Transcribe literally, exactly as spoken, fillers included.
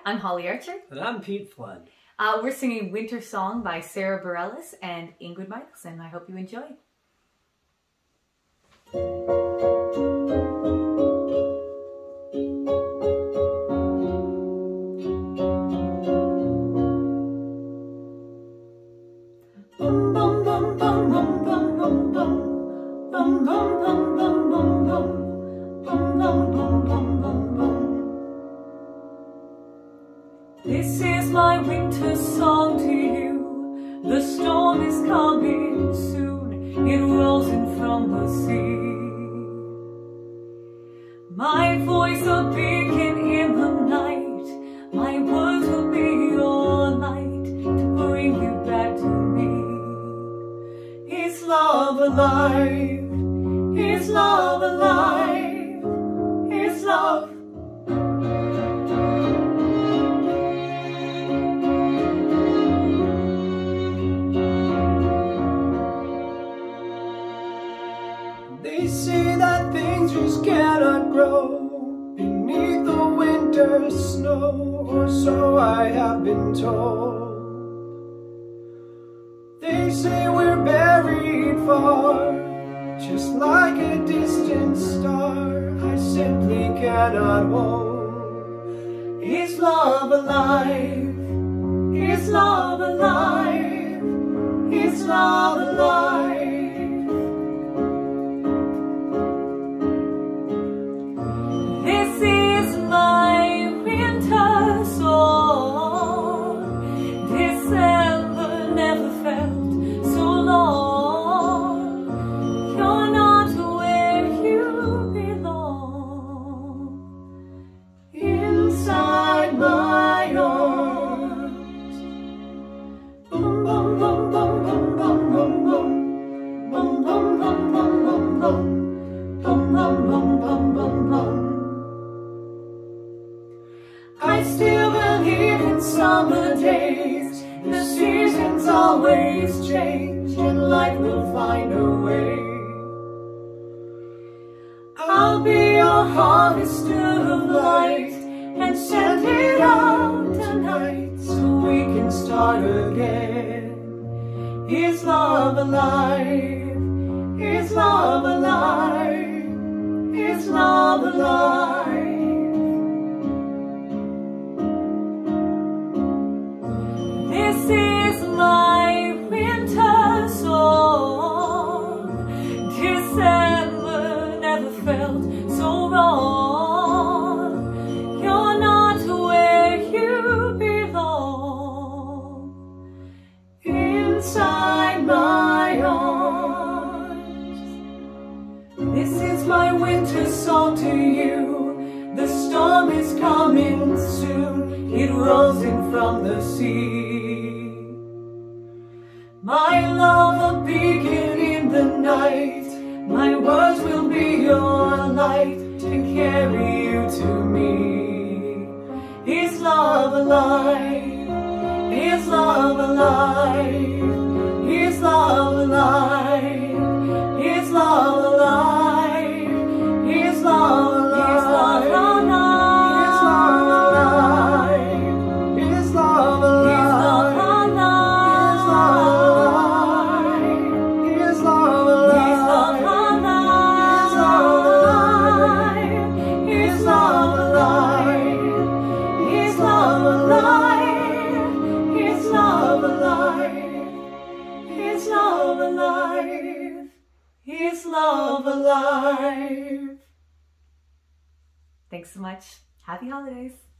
I'm Holly Archer. And I'm Pete Flood. Uh, we're singing Winter Song by Sarah Bareilles and Ingrid Michaelson. I hope you enjoy. Bum bum bum bum bum bum bum bum bum bum bum bum bum bum bum bum bum bum bum. This is my winter song to you. The storm is coming soon. It rolls in from the sea. My voice a beacon in the night. My words will be your light to bring you back to me. Is love alive? Is love alive? Is love? They say that things just cannot grow beneath the winter snow, or so I have been told. They say we're buried far, just like a distant star. I simply cannot hold. Is love alive? Is love alive? Is love alive? This is my winter song. December never felt so long. You're not where you belong. Inside my arms. Bum bum bum bum bum bum bum bum. Bum bum bum bum bum bum. Bum bum bum bum bum bum. I still believe in summer days. The seasons always change, and life will find a way. I'll be your harvester of light, and send it out tonight so we can start again. Is love alive? Is love alive? Is love alive? This is my winter song. December never felt so wrong. You're not where you belong. Inside my arms. This is my winter song to you. The storm is coming soon. It rolls in from the sea. My love, a beacon in the night. My words will be your light to carry you to me. Is love alive? Is love alive? Is love alive? Is love alive? Is love alive? Is love alive? Thanks so much. Happy holidays.